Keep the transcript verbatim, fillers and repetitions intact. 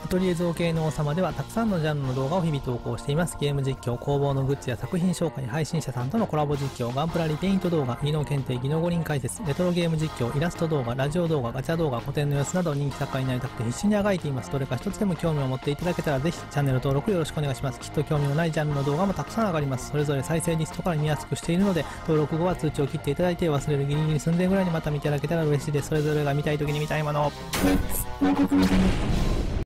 アトリエ造形の王様ではたくさんのジャンルの動画を日々投稿しています。ゲーム実況、工房のグッズや作品紹介、配信者さんとのコラボ実況、ガンプラリペイント動画、技能検定、技能五輪解説、レトロゲーム実況、イラスト動画、ラジオ動画、ガチャ動画、古典の様子など人気作家になりたくて必死にあがいています。どれか一つでも興味を持っていただけたらぜひチャンネル登録よろしくお願いします。きっと興味のないジャンルの動画もたくさん上がります。それぞれ再生リストから見やすくしているので、登録後は通知を切っていただいて忘れるギリギリ寸前ぐらいにまた見ていただけたら嬉しいです。それぞれが見たい時に見たいものを。